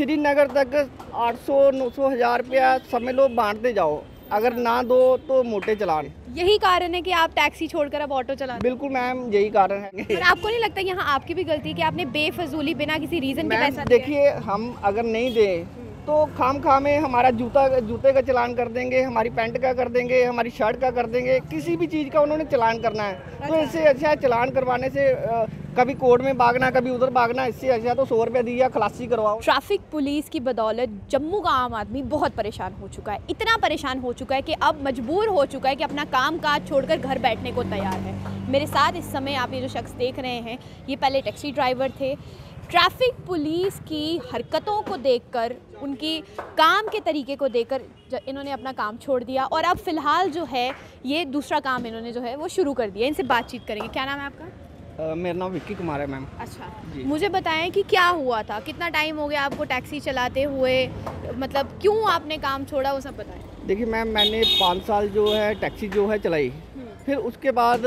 श्रीनगर तक 800-900 हज़ार रुपया समझ लो बांटते जाओ, अगर ना दो तो मोटे चलान। यही कारण है कि आप टैक्सी छोड़कर अब ऑटो चला रहे बिल्कुल मैम, यही कारण है। हैं। और आपको नहीं लगता यहाँ आपकी भी गलती है कि आपने बेफजूली बिना किसी रीजन के पैसा मैम दिया? देखिए, हम अगर नहीं दें तो खाम में हमारा जूते का चलान कर देंगे, हमारी पैंट का कर देंगे, हमारी शर्ट का कर देंगे, किसी भी चीज़ का उन्होंने चलान करना है। तो इससे अच्छा चलान करवाने से कभी कोर्ट में भागना, कभी उधर भागना, इससे अच्छा तो 100 रुपया दिया खलासी करवाओ। ट्रैफिक पुलिस की बदौलत जम्मू का आम आदमी बहुत परेशान हो चुका है, इतना परेशान हो चुका है कि अब मजबूर हो चुका है कि अपना काम काज छोड़कर घर बैठने को तैयार है। मेरे साथ इस समय आप ये जो शख्स देख रहे हैं, ये पहले टैक्सी ड्राइवर थे। ट्रैफिक पुलिस की हरकतों को देखकर, उनकी काम के तरीके को देखकर इन्होंने अपना काम छोड़ दिया और अब फ़िलहाल जो है ये दूसरा काम इन्होंने जो है वो शुरू कर दिया। इनसे बातचीत करेंगे। क्या नाम है आपका? मेरा नाम विक्की कुमार है मैम। अच्छा, जी। मुझे बताएं कि क्या हुआ था, कितना टाइम हो गया आपको टैक्सी चलाते हुए, मतलब क्यों आपने काम छोड़ा, वो सब बताएं। देखिए मैम, मैंने 5 साल जो है टैक्सी जो है चलाई। फिर उसके बाद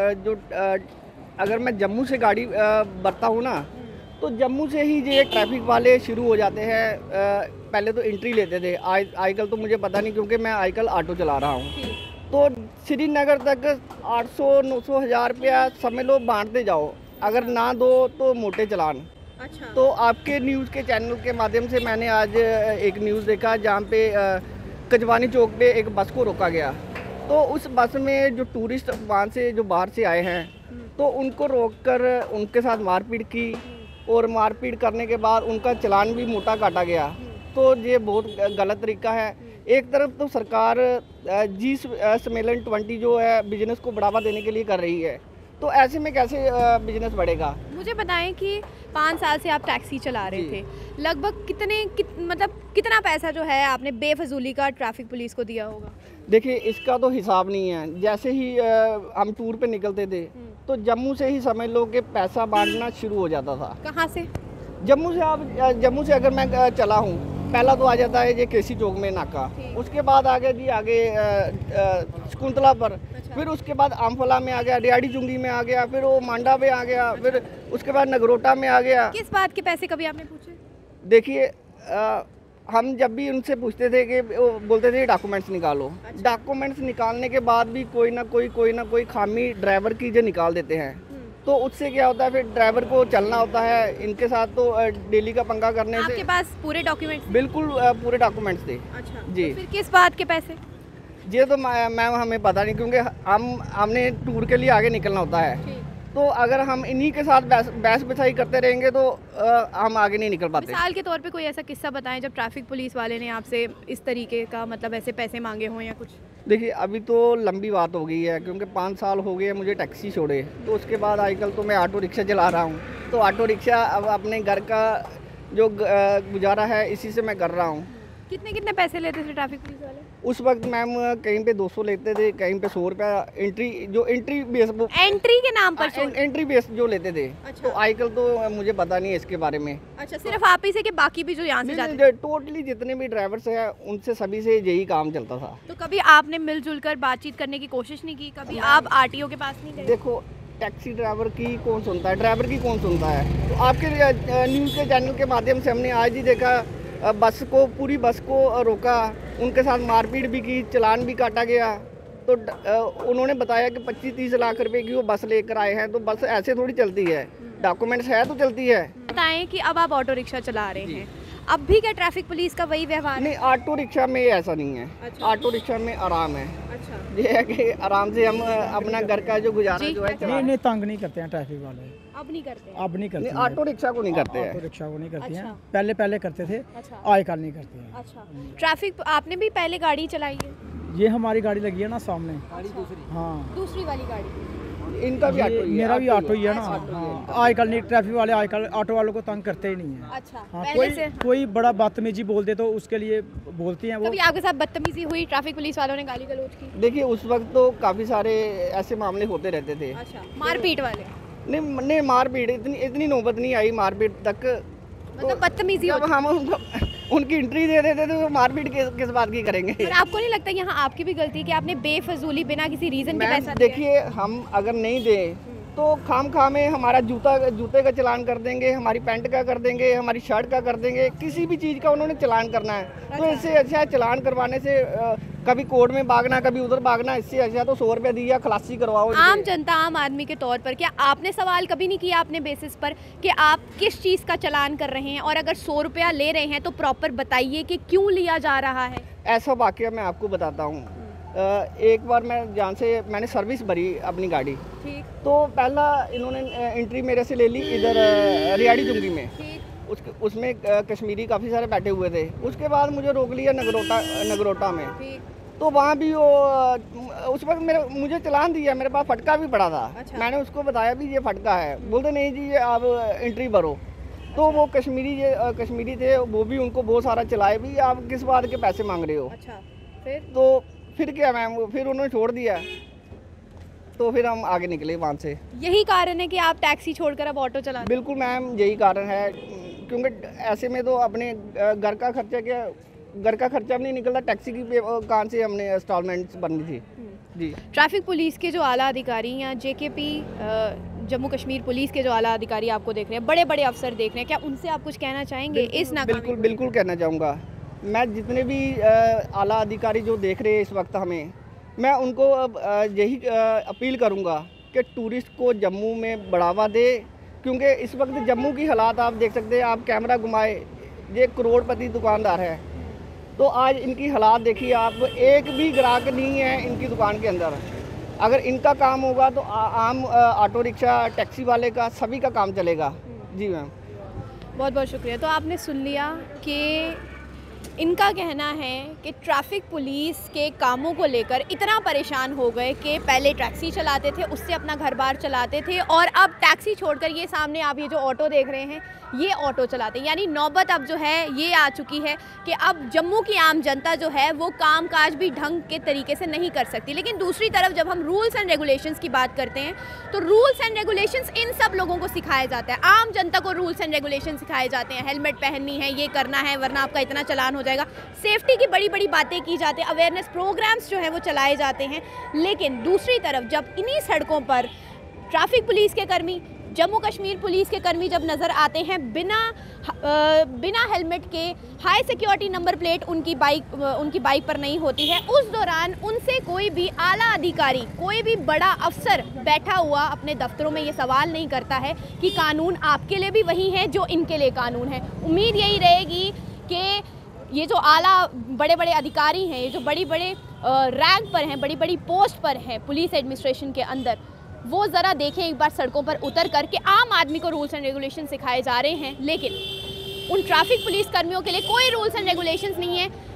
अगर मैं जम्मू से गाड़ी भरता हूँ ना, तो जम्मू से ही ये ट्रैफिक वाले शुरू हो जाते हैं। पहले तो एंट्री लेते थे, आजकल तो मुझे पता नहीं, क्योंकि मैं आजकल ऑटो चला रहा हूँ। तो श्रीनगर तक 800-900 हज़ार रुपया समझ लो बांटते जाओ, अगर ना दो तो मोटे चलान। अच्छा। तो आपके न्यूज़ के चैनल के माध्यम से मैंने आज एक न्यूज़ देखा जहाँ पे कजवानी चौक पे एक बस को रोका गया। तो उस बस में जो टूरिस्ट वहाँ से जो बाहर से आए हैं, तो उनको रोककर उनके साथ मारपीट की, और मारपीट करने के बाद उनका चलान भी मोटा काटा गया। तो ये बहुत गलत तरीका है। एक तरफ तो सरकार जी सम्मेलन 20 जो है बिजनेस को बढ़ावा देने के लिए कर रही है, तो ऐसे में कैसे बिजनेस बढ़ेगा? मुझे बताएं कि 5 साल से आप टैक्सी चला रहे थे, लगभग मतलब कितना पैसा जो है आपने बेफजूली का ट्रैफिक पुलिस को दिया होगा? देखिए, इसका तो हिसाब नहीं है। जैसे ही हम टूर पे निकलते थे तो जम्मू से ही समझ लो कि पैसा बांटना शुरू हो जाता था। कहाँ से? जम्मू से अगर मैं चला हूँ, पहला तो आ जाता है ये केसी चौक में नाका, उसके बाद आगे जी आगे शकुंतला पर, अच्छा। फिर उसके बाद आमफला में आ गया, डियाड़ी चुंगी में आ गया, फिर वो मांडा में आ गया, फिर उसके बाद नगरोटा में आ गया। किस बात के पैसे कभी आपने पूछे? देखिए, हम जब भी उनसे पूछते थे कि वो बोलते थे डॉक्यूमेंट्स निकालो। अच्छा। डॉक्यूमेंट्स निकालने के बाद भी कोई ना कोई खामी ड्राइवर की जो निकाल देते हैं। तो उससे क्या होता है, फिर ड्राइवर को चलना होता है। इनके साथ तो डेली का पंगा करने से। आपके पास पूरे डॉक्यूमेंट्स? बिल्कुल पूरे डॉक्यूमेंट्स थे। अच्छा, जी। तो फिर किस बात के पैसे? ये तो मैम हमें पता नहीं, क्योंकि हमने टूर के लिए आगे निकलना होता है। तो अगर हम इन्हीं के साथ बहस बिठाई करते रहेंगे तो हम आगे नहीं निकल पाते। मिसाल के तौर पे कोई ऐसा किस्सा बताएं जब ट्रैफिक पुलिस वाले ने आपसे इस तरीके का, मतलब ऐसे पैसे मांगे हों या कुछ? देखिए, अभी तो लंबी बात हो गई है, क्योंकि 5 साल हो गए मुझे टैक्सी छोड़े। तो उसके बाद आजकल तो मैं ऑटो रिक्शा चला रहा हूँ। तो ऑटो रिक्शा अब अपने घर का जो गुजारा है इसी से मैं कर रहा हूँ। कितने पैसे लेते थे ट्रैफिक पुलिस वाले? उस वक्त मैम कहीं पे 200 लेते थे, कहीं पे 100 रुपया एंट्री बेस एंट्री के नाम पर एंट्री बेस जो लेते थे। अच्छा। तो आजकल तो मुझे पता नहीं है इसके बारे में। अच्छा, सिर्फ आप ही से कि बाकी भी जो यहाँ से जाते थे? टोटली जितने भी ड्राइवर्स हैं उनसे सभी से यही काम चलता था। तो कभी आपने मिलजुल कर बातचीत करने की कोशिश नहीं की? कभी आप आरटीओ के पास नहीं गए? देखो, टैक्सी ड्राइवर की कौन सुनता है, ड्राइवर की कौन सुनता है। तो आपके न्यूज़ के चैनल के माध्यम से हमने आज ही देखा, पूरी बस को रोका, उनके साथ मारपीट भी की, चलान भी काटा गया। तो उन्होंने बताया कि 25-30 लाख रुपए की वो बस लेकर आए हैं। तो बस ऐसे थोड़ी चलती है, डॉक्यूमेंट्स है तो चलती है। बताएं कि अब आप ऑटो रिक्शा चला रहे हैं, अब भी क्या ट्रैफिक पुलिस का वही व्यवहार? नहीं, ऑटो रिक्शा में ऐसा नहीं है। अच्छा। ऑटो रिक्शा में आराम है। अच्छा। ये है कि आराम से हम अपना घर का जो गुजारा जो है चला। नहीं, तंग नहीं करते हैं ट्रैफिक वाले। अब नहीं करते हैं? अब नहीं करते हैं। ऑटो रिक्शा को नहीं करते ऑटो हैं। रिक्शा को नहीं करते हैं। अच्छा। पहले करते थे, अच्छा। आजकल नहीं करते हैं। अच्छा, ट्रैफिक आपने भी पहले गाड़ी चलाई है? ये हमारी गाड़ी लगी है ना सामने। हाँ, दूसरी वाली गाड़ी? इनका भी ऑटो ही है। मेरा भी ऑटो ही है ना। हाँ, आजकल नहीं, ट्रैफिक वाले आजकल ऑटो वालों को तंग करते ही नहीं है। अच्छा, हाँ, पहले से? कोई बड़ा बदतमीजी बोल दे तो उसके लिए बोलती हैं वो। कभी आपके साथ बदतमीजी हुई, ट्रैफिक पुलिस वालों ने गाली गलौज की? देखिए, उस वक्त तो काफ़ी सारे ऐसे मामले होते रहते थे। अच्छा, मारपीट वाले? नहीं, मारपीट इतनी नौबत नहीं आई मारपीट तक। मतलब बदतमीजी जब हम उनकी एंट्री दे देते थे तो मारपीट किस बात की करेंगे? पर आपको नहीं लगता यहाँ आपकी भी गलती है कि आपने बेफजूली बिना किसी रीजन के पैसा दिया? देखिए, हम अगर नहीं दें तो खाम में हमारा जूते का चलान कर देंगे, हमारी पैंट का कर देंगे, हमारी शर्ट का कर देंगे, किसी भी चीज़ का उन्होंने चलान करना है। तो इससे अच्छा है चलान करवाने से कभी कोर्ट में भागना, कभी उधर भागना, इससे अच्छा तो 100 रुपये दिया खलासी करवाओ। आम जनता, आम आदमी के तौर पर क्या आपने सवाल कभी नहीं किया अपने बेसिस पर कि आप किस चीज़ का चलान कर रहे हैं, और अगर 100 रुपया ले रहे हैं तो प्रॉपर बताइए कि क्यों लिया जा रहा है? ऐसा वाकया मैं आपको बताता हूँ। एक बार मैंने सर्विस भरी अपनी गाड़ी, ठीक, तो पहला इन्होंने एंट्री मेरे से ले ली इधर रियाड़ी चुंगी में। ठीक, उसमें कश्मीरी काफ़ी सारे बैठे हुए थे। उसके बाद मुझे रोक लिया नगरोटा में। ठीक, तो वहाँ भी वो उस वक्त मुझे चलान दिया, मेरे पास फटका भी पड़ा था। अच्छा। मैंने उसको बताया भी ये फटका है, बोलते नहीं जी ये आप एंट्री भरो। तो वो कश्मीरी थे, वो भी उनको बहुत सारा चलाए भी, आप किस बात के पैसे मांग रहे हो। अच्छा, फिर क्या मैम, फिर उन्होंने छोड़ दिया। तो फिर हम आगे निकले वहाँ से। यही कारण है कि आप टैक्सी छोड़कर अब ऑटो चला? बिल्कुल मैम, यही कारण है, क्योंकि ऐसे में तो अपने घर का खर्चा भी नहीं निकलता। टैक्सी की कहाँ से हमने इंस्टॉलमेंट्स भरनी थी जी। ट्रैफिक पुलिस के जो आला अधिकारी या JKP जम्मू कश्मीर पुलिस के जो आला अधिकारी आपको देख रहे हैं, बड़े बड़े अफसर देख रहे हैं, क्या उनसे आप कुछ कहना चाहेंगे इस नाकामी? बिल्कुल कहना चाहूँगा। मैं जितने भी आला अधिकारी जो देख रहे हैं इस वक्त हमें, मैं उनको यही अपील करूँगा कि टूरिस्ट को जम्मू में बढ़ावा दे, क्योंकि इस वक्त जम्मू की हालात आप देख सकते हैं। आप कैमरा घुमाए, ये करोड़पति दुकानदार है, तो आज इनकी हालात देखिए आप, एक भी ग्राहक नहीं है इनकी दुकान के अंदर। अगर इनका काम होगा तो आम ऑटो रिक्शा, टैक्सी वाले का, सभी का काम चलेगा। जी मैम, बहुत बहुत शुक्रिया। तो आपने सुन लिया कि इनका कहना है कि ट्रैफिक पुलिस के कामों को लेकर इतना परेशान हो गए कि पहले टैक्सी चलाते थे, उससे अपना घर बार चलाते थे, और अब टैक्सी छोड़कर ये सामने आप ये जो ऑटो देख रहे हैं, ये ऑटो चलाते हैं। यानी नौबत अब जो है ये आ चुकी है कि अब जम्मू की आम जनता जो है वो कामकाज भी ढंग के तरीके से नहीं कर सकती। लेकिन दूसरी तरफ जब हम रूल्स एंड रेगुलेशंस की बात करते हैं, तो रूल्स एंड रेगुलेशंस इन सब लोगों को सिखाया जाता है। आम जनता को रूल्स एंड रेगुलेशन सिखाए जाते हैं, हेलमेट पहननी है, ये करना है, वरना आपका इतना चालान हो जाएगा। सेफ्टी की बड़ी बड़ी बातें की जाती है, अवेयरनेस प्रोग्राम्स जो है वो चलाए जाते हैं। लेकिन दूसरी तरफ जब इन्हीं सड़कों पर ट्रैफिक पुलिस के कर्मी, जम्मू कश्मीर पुलिस के कर्मी जब नज़र आते हैं बिना हेलमेट के, हाई सिक्योरिटी नंबर प्लेट उनकी बाइक पर नहीं होती है, उस दौरान उनसे कोई भी आला अधिकारी, कोई भी बड़ा अफसर बैठा हुआ अपने दफ्तरों में ये सवाल नहीं करता है कि कानून आपके लिए भी वही है जो इनके लिए कानून है। उम्मीद यही रहेगी कि ये जो आला बड़े बड़े अधिकारी हैं, ये जो बड़ी बड़े रैंक पर हैं, बड़ी बड़ी पोस्ट पर हैं पुलिस एडमिनिस्ट्रेशन के अंदर, वो ज़रा देखें एक बार सड़कों पर उतर कर के आम आदमी को रूल्स एंड रेगुलेशन सिखाए जा रहे हैं, लेकिन उन ट्रैफिक पुलिस कर्मियों के लिए कोई रूल्स एंड रेगुलेशंस नहीं है।